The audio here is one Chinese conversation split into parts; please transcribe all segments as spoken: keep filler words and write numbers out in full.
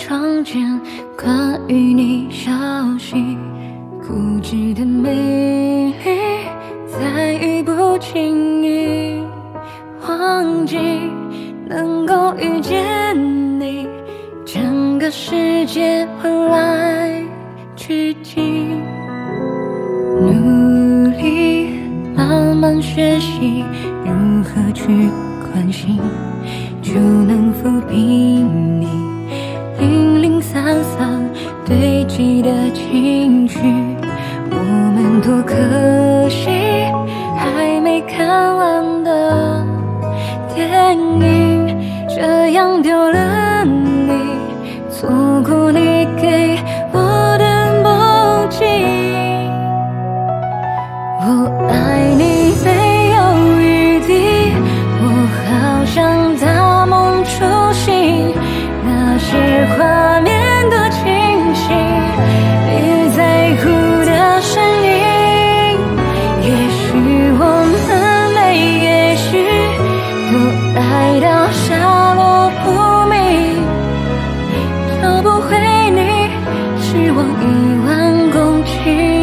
窗前关于你消息，固执的美丽再遇不轻易忘记，能够遇见你，整个世界换来奇迹。努力慢慢学习如何去关心，就能抚平你零零散散堆积的情绪。我们多可惜，还没看完的电影，这样丢了你，错过你给我的梦境。我爱你没有余地，我好想大梦初醒，那些画面多清晰，你在乎的身影。也许我们没，也许都爱到下落不明，找不回你，失望一万公顷。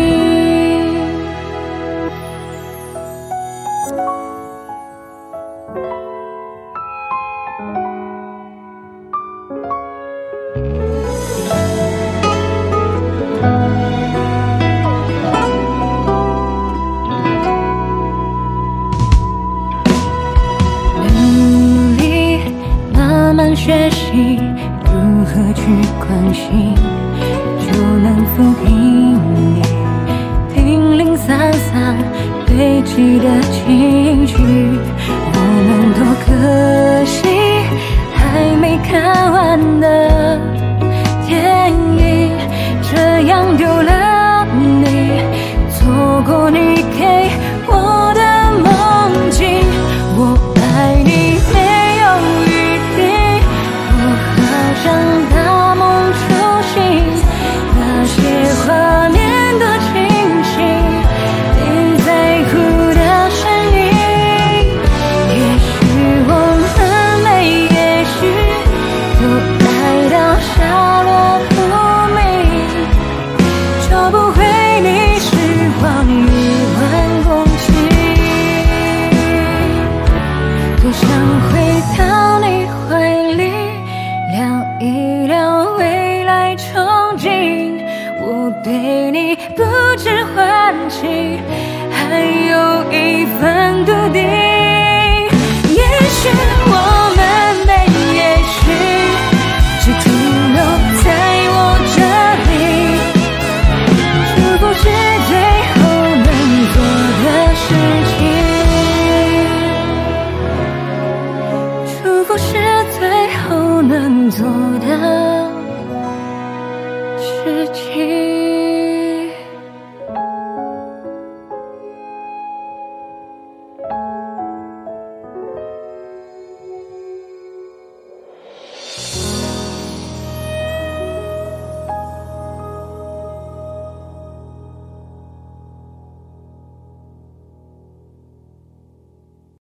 学习如何去关心，就能抚平你零零散散堆积的情绪。我们多可惜，还没看完的电影，这样丢了你，错过你给我的梦境。我爱你没有余地，像大梦初醒，那些画面多清晰，你在乎的身影。也许我们没，也许都爱到下落不明，找不回你，失望一万公顷。多想回到你怀里，聊一聊未来憧憬，我对你不知欢喜，还有一份笃定。也许我们没，也许只停留在我这里，祝福是最后能做的事情，祝福是最后能做的事情。